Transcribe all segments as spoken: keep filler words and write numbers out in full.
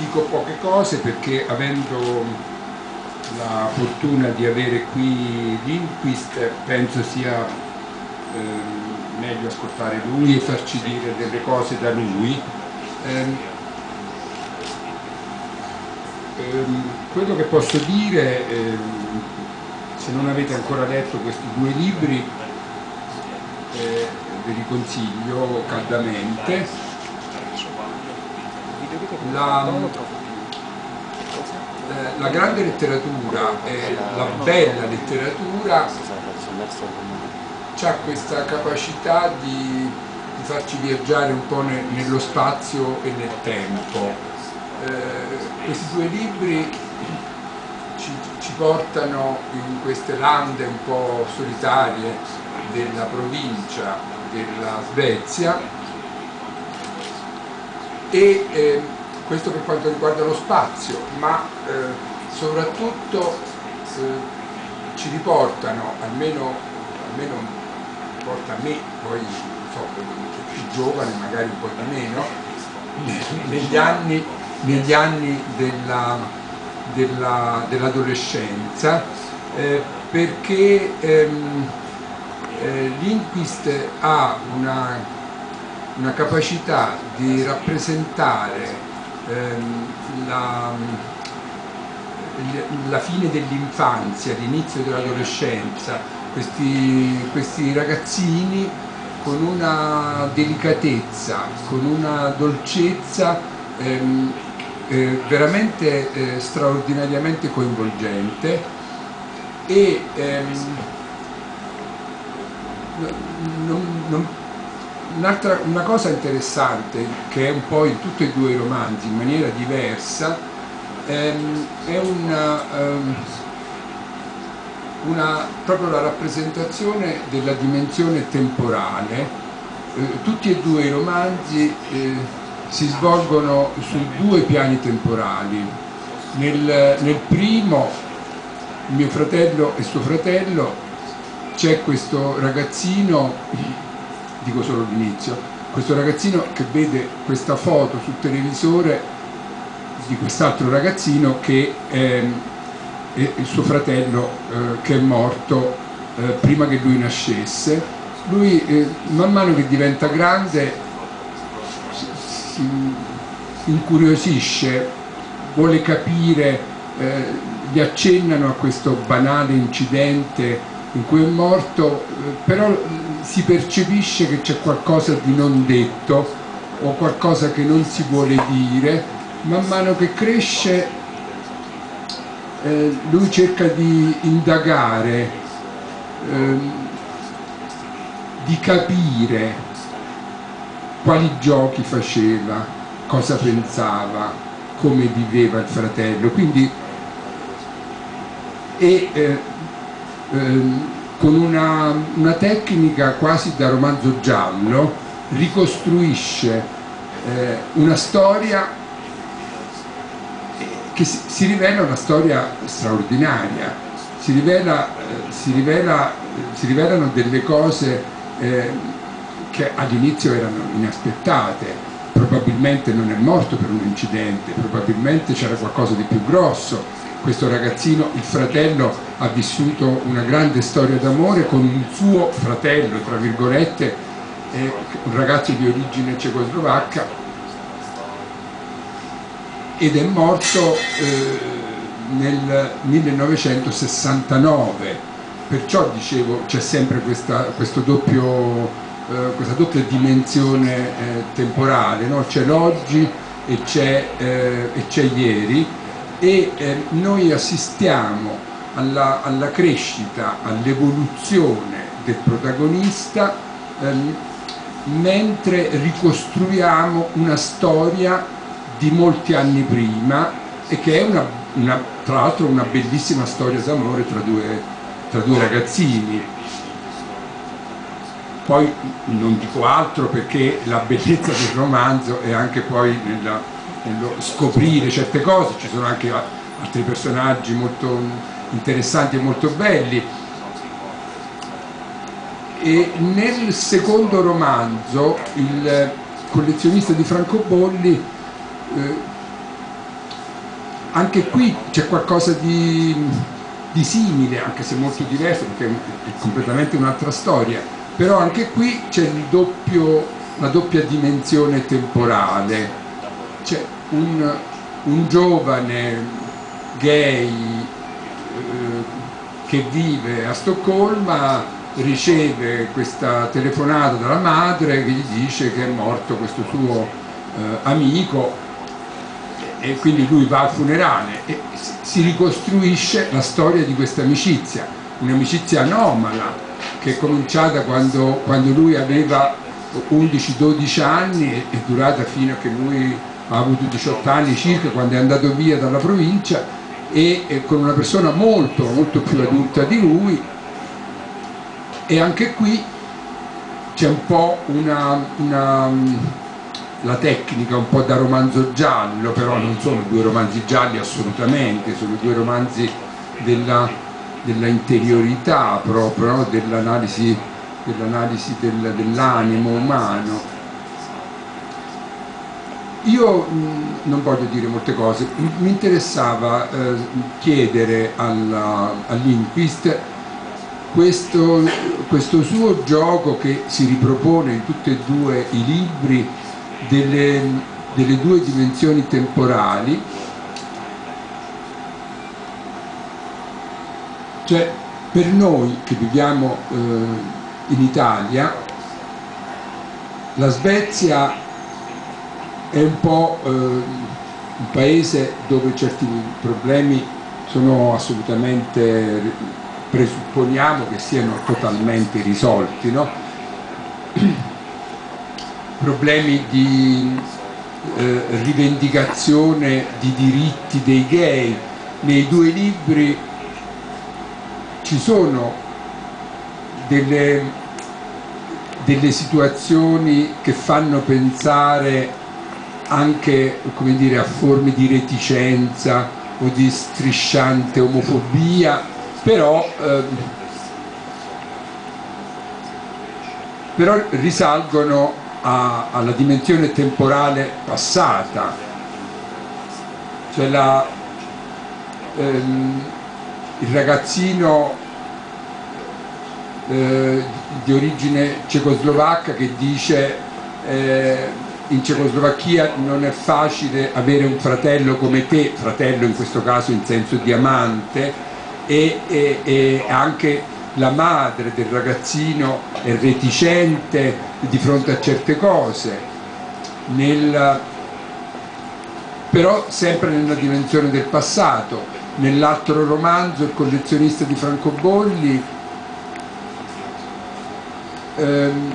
dico poche cose perché, avendo la fortuna di avere qui Lindqvist, penso sia eh, meglio ascoltare lui e farci dire delle cose da lui. Eh, ehm, quello che posso dire, ehm, se non avete ancora letto questi due libri, eh, ve li consiglio caldamente. La, eh, la grande letteratura e la bella letteratura ha questa capacità di, di farci viaggiare un po' ne, nello spazio e nel tempo. Eh, questi due libri ci, ci portano in queste lande un po' solitarie della provincia della Svezia, e eh, questo per quanto riguarda lo spazio, ma eh, soprattutto eh, ci riportano, almeno, almeno porta a me, poi non so, più giovane, magari un po' da meno, negli anni, negli anni della, della, dell'adolescenza, eh, perché ehm, eh, Lindqvist ha una una capacità di rappresentare ehm, la, la fine dell'infanzia, l'inizio dell'adolescenza, questi, questi ragazzini con una delicatezza, con una dolcezza ehm, eh, veramente eh, straordinariamente coinvolgente, e ehm, non, non Un'altra, una cosa interessante, che è un po' in tutti e due i romanzi in maniera diversa, ehm, è una, um, una, proprio la rappresentazione della dimensione temporale. Eh, tutti e due i romanzi eh, si svolgono su due piani temporali. Nel, nel primo, mio fratello e suo fratello, c'è questo ragazzino, dico solo l'inizio, questo ragazzino che vede questa foto sul televisore di quest'altro ragazzino che è, è il suo fratello eh, che è morto eh, prima che lui nascesse. Lui eh, man mano che diventa grande si, si incuriosisce, vuole capire, eh, gli accennano a questo banale incidente in cui è morto, eh, però si percepisce che c'è qualcosa di non detto o qualcosa che non si vuole dire. Man mano che cresce eh, lui cerca di indagare, eh, di capire quali giochi faceva, cosa pensava, come viveva il fratello, quindi e, eh, ehm, con una, una tecnica quasi da romanzo giallo ricostruisce eh, una storia che si, si rivela una storia straordinaria, si, rivela, eh, si, rivela, si rivelano delle cose eh, che all'inizio erano inaspettate. Probabilmente non è morto per un incidente, probabilmente c'era qualcosa di più grosso. Questo ragazzino, il fratello, ha vissuto una grande storia d'amore con un suo fratello, tra virgolette, eh, un ragazzo di origine cecoslovacca, ed è morto eh, nel millenovecentosessantanove. Perciò dicevo, c'è sempre questa, questo doppio, eh, questa doppia dimensione eh, temporale, no? C'è l'oggi e c'è eh, ieri, e eh, noi assistiamo alla, alla crescita, all'evoluzione del protagonista ehm, mentre ricostruiamo una storia di molti anni prima, e che è una, una, tra l'altro una bellissima storia d'amore tra due, tra due ragazzini. Poi non dico altro, perché la bellezza del romanzo è anche poi nella, nello scoprire certe cose. Ci sono anche altri personaggi molto interessanti e molto belli. E nel secondo romanzo, il collezionista di francobolli eh, anche qui c'è qualcosa di, di simile, anche se molto diverso, perché è completamente un'altra storia, però anche qui c'è il doppio, la doppia dimensione temporale. C'è un, un giovane gay eh, che vive a Stoccolma, riceve questa telefonata dalla madre che gli dice che è morto questo suo eh, amico, e quindi lui va al funerale e si ricostruisce la storia di questa amicizia, un'amicizia anomala che è cominciata quando, quando lui aveva undici dodici anni e è durata fino a che lui ha avuto diciotto anni circa, quando è andato via dalla provincia, e, e con una persona molto molto più adulta di lui. E anche qui c'è un po' una, una, la tecnica un po' da romanzo giallo, però non sono due romanzi gialli assolutamente, sono due romanzi della, della interiorità proprio, no? dell'analisi dell'analisi del, dell'animo umano. Io mh, non voglio dire molte cose, mi interessava eh, chiedere all'Inquist Questo, questo suo gioco che si ripropone in tutti e due i libri delle, delle due dimensioni temporali, cioè per noi che viviamo eh, in Italia, la Svezia è un po' eh, un paese dove certi problemi sono assolutamente, presupponiamo che siano totalmente risolti, no? Problemi di eh, rivendicazione di diritti dei gay. Nei due libri ci sono delle, delle situazioni che fanno pensare anche, come dire, a forme di reticenza o di strisciante omofobia, Però, eh, però risalgono a, alla dimensione temporale passata, cioè la, ehm, il ragazzino eh, di origine cecoslovacca che dice eh, in Cecoslovacchia non è facile avere un fratello come te, fratello in questo caso in senso di amante, E, e, e anche la madre del ragazzino è reticente di fronte a certe cose, nel, però sempre nella dimensione del passato. Nell'altro romanzo, Il collezionista di francobolli, ehm,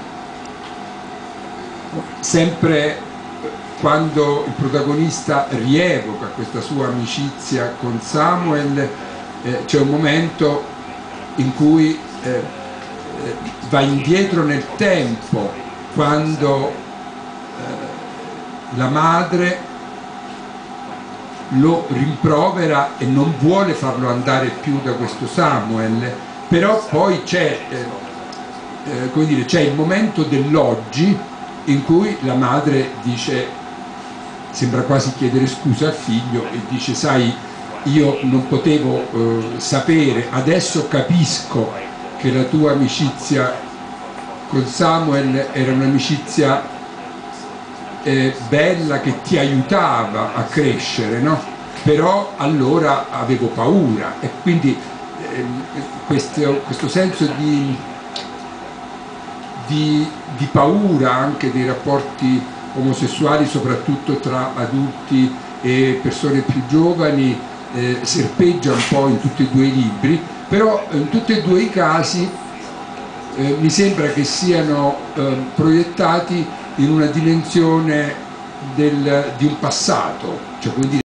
sempre quando il protagonista rievoca questa sua amicizia con Samuel, Eh, c'è un momento in cui eh, eh, va indietro nel tempo, quando eh, la madre lo rimprovera e non vuole farlo andare più da questo Samuel, però poi c'è eh, eh, come dire, c'è il momento dell'oggi in cui la madre dice, sembra quasi chiedere scusa al figlio e dice: sai, io non potevo eh, sapere, adesso capisco che la tua amicizia con Samuel era un'amicizia eh, bella, che ti aiutava a crescere, no? Però allora avevo paura, e quindi eh, questo, questo senso di, di, di paura anche dei rapporti omosessuali, soprattutto tra adulti e persone più giovani, Eh, serpeggia un po' in tutti e due i libri, però in tutti e due i casi eh, mi sembra che siano eh, proiettati in una dimensione del, di un passato, cioè, come dire,